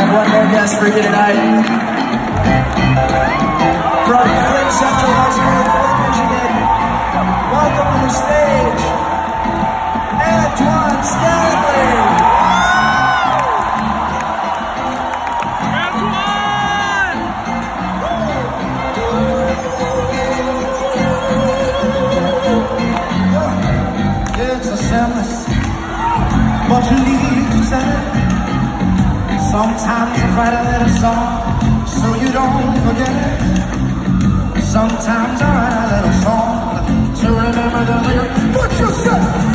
one more guest for you tonight. From Flint Central High School, Flint, Michigan, welcome to the stage, Antoine Stanley. It's a semblance, but you need to say. Sometimes you write a little song so you don't forget it. Sometimes I write a little song to remember the lyrics. What you said?